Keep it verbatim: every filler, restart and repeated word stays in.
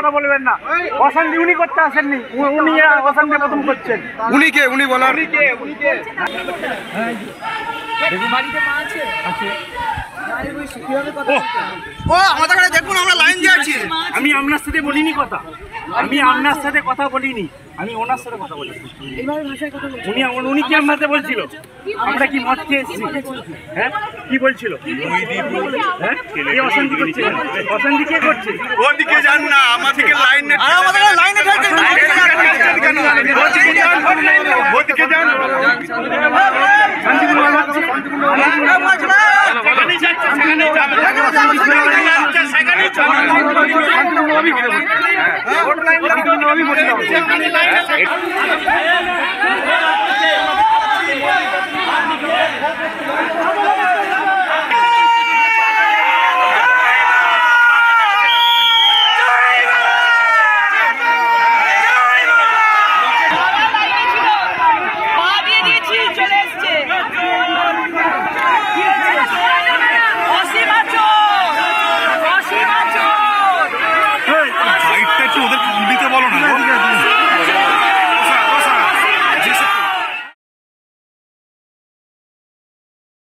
কথা বলবেন না। অশান্তি উনি করতে আসেননি, উনি অশান্তি প্রথম করছেন। উনি কে? উনি বলার ও আমাদের কাছে দেখুন, আমরা লাইন দিয়ে আছি। আমি আপনার সাথে বলিনি কথা, আমি আপনার সাথে কথা বলিনি, আমি ওনার সাথে কথা বলেছি। উনি উনি কি আপনাকে বলছিল আমরা কি মদ খেয়ে এসেছি? হ্যাঁ কি বলছিল? হ্যাঁ কি অশান্তি করছে? অশান্তি কে করছে? ওদিকে যান না, আমাদেরকে লাইনে আমাদের লাইনে থাকতে কেন? ওদিকে যান, ওদিকে যান। শান্তিপূর্ণ হচ্ছে সেখানেই যাচ্ছে, সেখানেই যাবে, সেখানেই চলে। ভোট লাইন আমি বললাম সেখানে লাইন আছে। ¡Vamos!